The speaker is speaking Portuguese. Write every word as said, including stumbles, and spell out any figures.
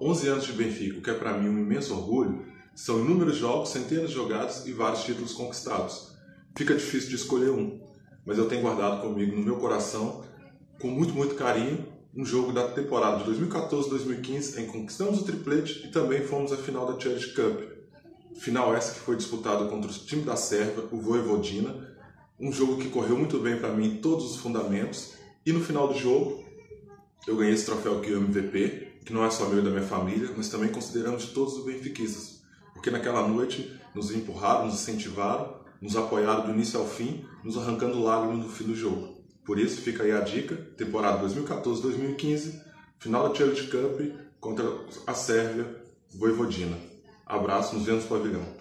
onze anos de Benfica, o que é para mim um imenso orgulho, são inúmeros jogos, centenas de jogados e vários títulos conquistados. Fica difícil de escolher um, mas eu tenho guardado comigo no meu coração, com muito, muito carinho, um jogo da temporada de dois mil e quatorze dois mil e quinze, em que conquistamos o triplete e também fomos à final da Challenge Cup. Final essa que foi disputada contra o time da Sérvia, o Vojvodina, um jogo que correu muito bem para mim em todos os fundamentos, e no final do jogo eu ganhei esse troféu aqui, o M V P, que não é só meu e da minha família, mas também consideramos de todos os benfiquistas, porque naquela noite nos empurraram, nos incentivaram, nos apoiaram do início ao fim, nos arrancando lágrimas no fim do jogo. Por isso, fica aí a dica, temporada dois mil e quatorze dois mil e quinze, final da Challenge Cup contra a Sérvia, Vojvodina. Abraço, nos vemos no pavilhão.